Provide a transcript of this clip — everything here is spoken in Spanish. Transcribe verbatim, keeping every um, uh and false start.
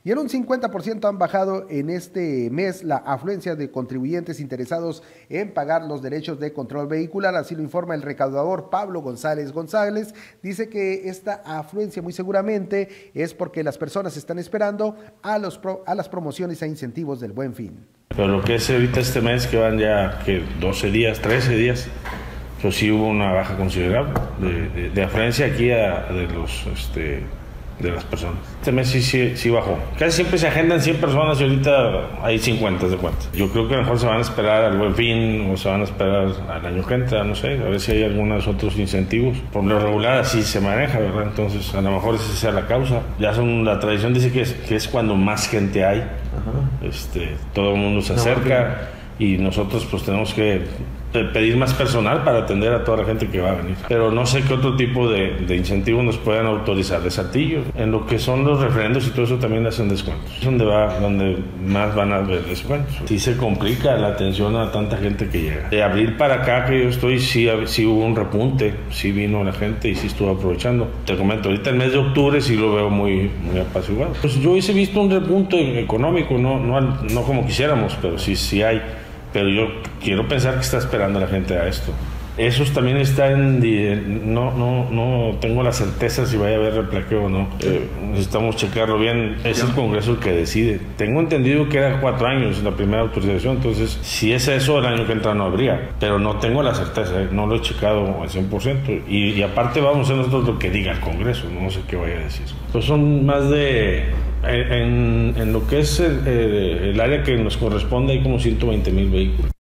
Y en un cincuenta por ciento han bajado en este mes la afluencia de contribuyentes interesados en pagar los derechos de control vehicular, así lo informa el recaudador Pablo González González. Dice que esta afluencia muy seguramente es porque las personas están esperando a, los pro, a las promociones e incentivos del Buen Fin. Pero lo que es ahorita este mes, que van ya que doce días, trece días, pues sí hubo una baja considerable de, de, de afluencia aquí a, de los... Este, de las personas. Este mes sí, sí, sí bajó. Casi siempre se agendan cien personas y ahorita hay cincuenta de cuenta. Yo creo que a lo mejor se van a esperar al Buen Fin o se van a esperar al año que entra, no sé, a ver si hay algunos otros incentivos. Por lo regular así se maneja, ¿verdad? Entonces a lo mejor esa sea la causa. Ya son, la tradición dice que es, que es cuando más gente hay. Ajá. Este, todo el mundo se acerca no, y nosotros pues tenemos que pedir más personal para atender a toda la gente que va a venir. Pero no sé qué otro tipo de, de incentivos nos puedan autorizar de Saltillo. En lo que son los referendos y todo eso también hacen descuentos. Es donde, va, donde más van a haber descuentos. Sí se complica la atención a tanta gente que llega. De abril para acá que yo estoy, sí, sí hubo un repunte, sí vino la gente y sí estuvo aprovechando. Te comento, ahorita el mes de octubre sí lo veo muy, muy apaciguado. Pues yo hubiese visto un repunte económico, no, no, no como quisiéramos, pero sí, sí hay. Pero yo quiero pensar que está esperando la gente a esto. Esos también están, no, no, no tengo la certeza si vaya a haber replaqueo o no. Eh, necesitamos checarlo bien. Es el Congreso el que decide. Tengo entendido que era cuatro años la primera autorización, entonces si es eso, el año que entra no habría. Pero no tengo la certeza, eh, no lo he checado al cien por ciento. Y, y aparte vamos a hacer nosotros lo que diga el Congreso, no sé qué vaya a decir. Pues son más de... En, en lo que es el, el, el área que nos corresponde hay como ciento veinte mil vehículos.